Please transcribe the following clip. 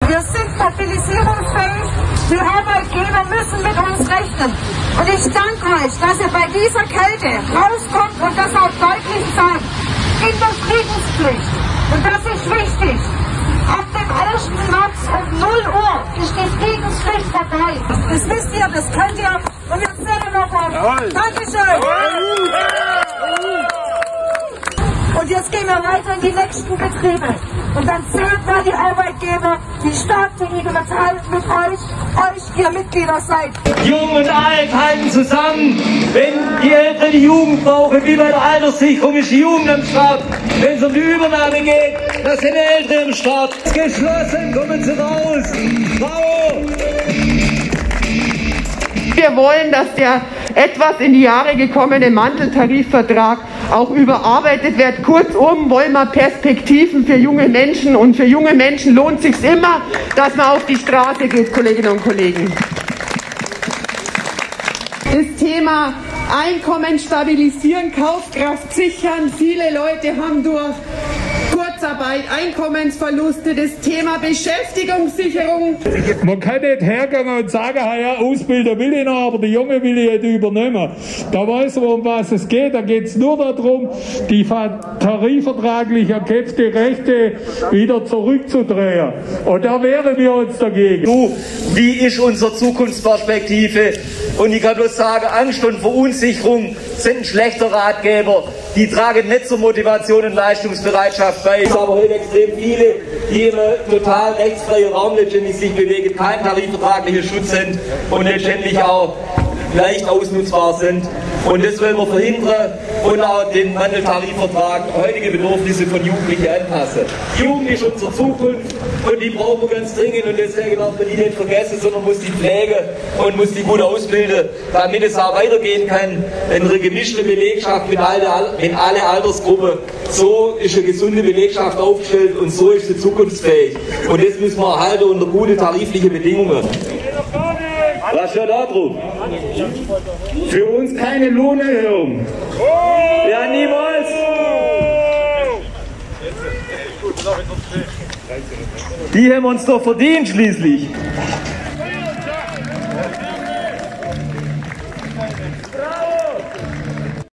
Wir sind mobilisierungsfähig. Die Arbeitgeber müssen mit uns rechnen. Und ich danke euch, dass ihr bei dieser Kälte rauskommt und das auch deutlich sagt. In der Friedenspflicht. Und das ist wichtig. Ab dem 1. März um 0 Uhr ist die Friedenspflicht vorbei. Das wisst ihr, das könnt ihr. Und wir sehen noch auf. Dankeschön. Und jetzt gehen wir weiter in die nächsten Betriebe. Und dann zählt mal die Arbeitgeber, wie stark die IG Metall mit euch, ihr Mitglieder seid. Jung und alt halten zusammen. Wenn die Älteren die Jugend brauchen, wie bei der Alterssicherung, ist die Jugend am Start. Wenn es um die Übernahme geht, da sind die Älteren am Start. Geschlossen, kommen Sie raus. Bravo! Wir wollen, dass der etwas in die Jahre gekommene Manteltarifvertrag auch überarbeitet wird. Kurzum wollen wir Perspektiven für junge Menschen, und für junge Menschen lohnt es sich immer, dass man auf die Straße geht, Kolleginnen und Kollegen. Das Thema Einkommen stabilisieren, Kaufkraft sichern. Viele Leute haben durch Kurzarbeit, Einkommensverluste, das Thema Beschäftigungssicherung. Man kann nicht hergehen und sagen, ja, Ausbilder will ich noch, aber die Junge will ich nicht übernehmen. Da weiß man, um was es geht. Da geht es nur darum, die tarifvertraglich erkämpfte Rechte wieder zurückzudrehen. Und da wehren wir uns dagegen. Du, wie ist unsere Zukunftsperspektive? Und ich kann bloß sagen, Angst und Verunsicherung sind ein schlechter Ratgeber. Die tragen nicht zur Motivation und Leistungsbereitschaft bei. Es sind aber heute extrem viele, die im total rechtsfreien Raum letztendlich sich bewegen, kein tarifvertraglicher Schutz sind und letztendlich auch leicht ausnutzbar sind. Und das wollen wir verhindern und auch den Manteltarifvertrag heutige Bedürfnisse von Jugendlichen anpassen. Die Jugend ist unsere Zukunft und die brauchen wir ganz dringend, und deswegen darf man die nicht vergessen, sondern muss die pflegen und muss die gut ausbilden, damit es auch weitergehen kann. Eine gemischte Belegschaft mit alle Altersgruppen. So ist eine gesunde Belegschaft aufgestellt und so ist sie zukunftsfähig. Und das müssen wir erhalten unter gute tarifliche Bedingungen. Was steht da drauf? Für uns keine Lohnerhöhung. Ja, niemals. Die haben uns doch verdient schließlich.